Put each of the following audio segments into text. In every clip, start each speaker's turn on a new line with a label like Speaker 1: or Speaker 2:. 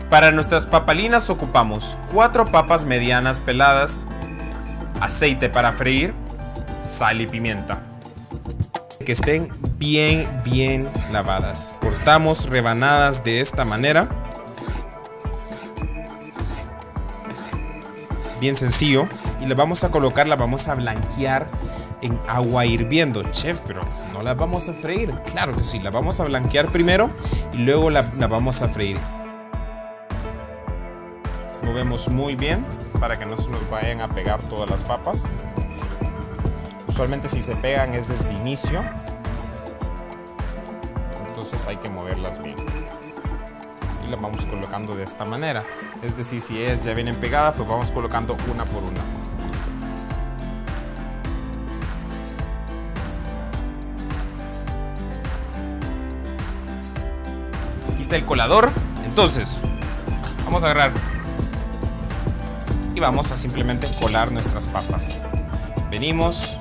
Speaker 1: Para nuestras papalinas ocupamos 4 papas medianas peladas, aceite para freír, sal y pimienta. Que estén bien lavadas. Cortamos rebanadas de esta manera. Bien sencillo. Y la vamos a colocar, la vamos a blanquear en agua hirviendo. Chef, pero no las vamos a freír. Claro que sí, la vamos a blanquear primero y luego la vamos a freír. Movemos muy bien para que no se nos vayan a pegar todas las papas. Usualmente si se pegan es desde el inicio. Entonces hay que moverlas bien. Y las vamos colocando de esta manera. Es decir, si ellas ya vienen pegadas, pues vamos colocando una por una. Aquí está el colador. Entonces, vamos a agarrar y vamos a simplemente colar nuestras papas. Venimos.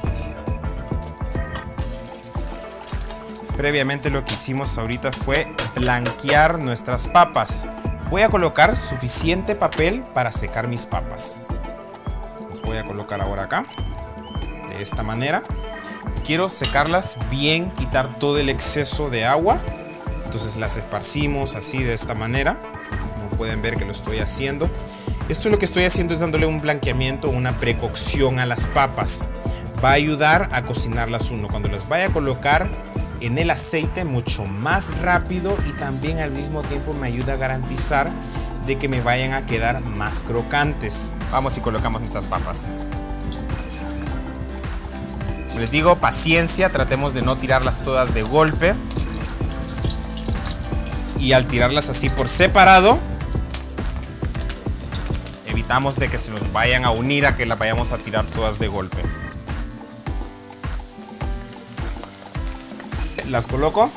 Speaker 1: Previamente lo que hicimos ahorita fue blanquear nuestras papas. Voy a colocar suficiente papel para secar mis papas. Las voy a colocar ahora acá, de esta manera. Quiero secarlas bien, quitar todo el exceso de agua. Entonces las esparcimos así de esta manera. Como pueden ver que lo estoy haciendo. Esto lo que estoy haciendo es dándole un blanqueamiento, una precocción a las papas. Va a ayudar a cocinarlas cuando las vaya a colocar en el aceite mucho más rápido y también al mismo tiempo me ayuda a garantizar de que me vayan a quedar más crocantes. Vamos y colocamos nuestras papas. Les digo, paciencia, tratemos de no tirarlas todas de golpe. Y al tirarlas así por separado, evitamos de que se nos vayan a unir a que las vayamos a tirar todas de golpe. Las coloco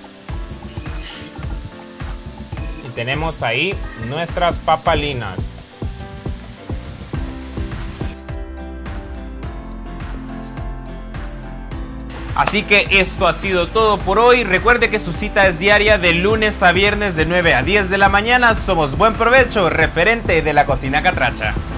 Speaker 1: y tenemos ahí nuestras papalinas. Así que esto ha sido todo por hoy. Recuerde que su cita es diaria de lunes a viernes de 9 a 10 de la mañana. Somos Buen Provecho, referente de la cocina catracha.